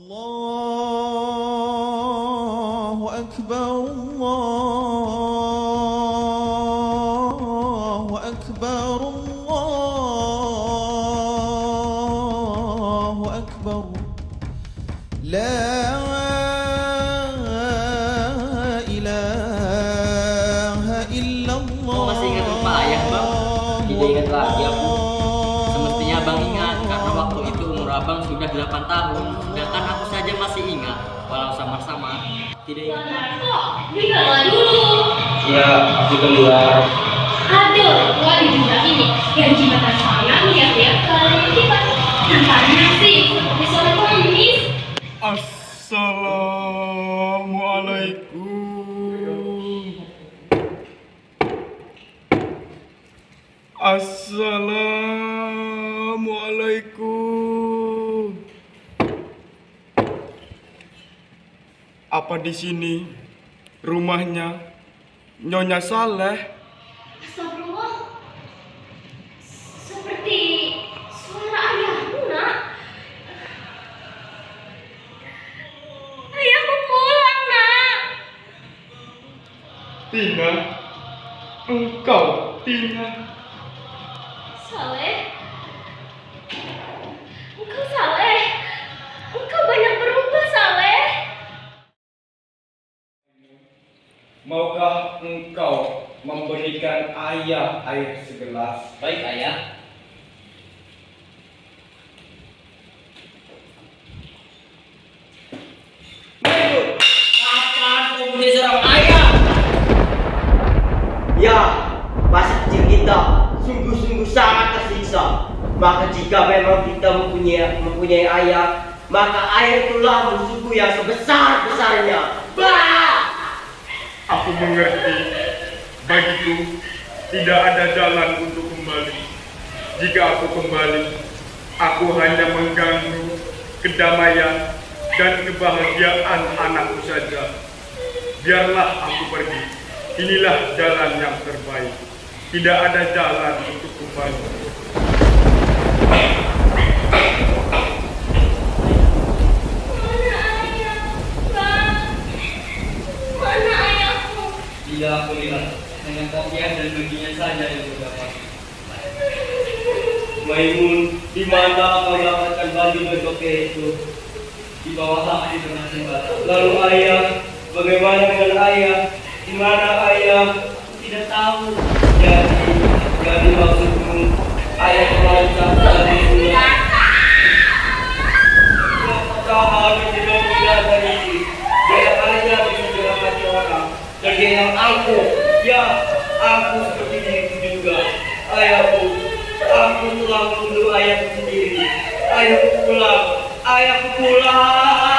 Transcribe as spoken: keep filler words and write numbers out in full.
الله أكبر الله أكبر الله أكبر لا إله إلا الله. Masih ingat rumah ayah bang? Tidak ingat lagi aku. Semestinya bang ingat karena waktu itu umur abang sudah delapan tahun, sedangkan aku saja masih ingat walau samar-samar. Tidak ingat. Kok tinggal dulu? Ya, aku keluar. Aduh, gua di dunia ini yang jembatan saya lihat-lihat kalian kita nampaknya sih seperti seorang pengemis. Assalamualaikum. Assalamualaikum. Apa di sini rumahnya Nyonya Saleh? Astagfirullah. Seperti suara ayahku, nak. Ayahku pulang, nak. Tina, engkau Tina. Saleh. Engkau Saleh. Engkau banyak berubah, Saleh. Maukah engkau memberikan ayah air segelas? Baik ayah. Kapan kau menjadi seorang ayah? Ya, masa kecil kita sungguh-sungguh sangat tersiksa. Maka jika memang kita mempunyai, mempunyai ayah, maka ayah itulah musuhku yang sebesar-besarnya. Bah! Aku mengerti. Bagiku tidak ada jalan untuk kembali. Jika aku kembali, aku hanya mengganggu kedamaian dan kebahagiaan anakku saja. Biarlah aku pergi. Inilah jalan yang terbaik. Tidak ada jalan untuk kembali. Mana ayah, Bang? Mana ayahku? Tidak aku lihat, hanya kopiah dan baginya saja yang terdapat. Maimun, di mana kau dapatkan baju berkopiah itu? Di bawah hak di tengah jembatan. Lalu ayah, bagaimana dengan ayah? Di mana ayah? Tidak tahu. Jadi, jadi maksudmu ayah terancam dari pulang. Kau harus tidak mudah dari ini. Dia ayah bisa dirahmati orang. Dan dia yang aku, ya aku seperti diriku juga. Ayahku, aku telah membunuh ayahku sendiri. Ayahku pulang, ayahku pulang.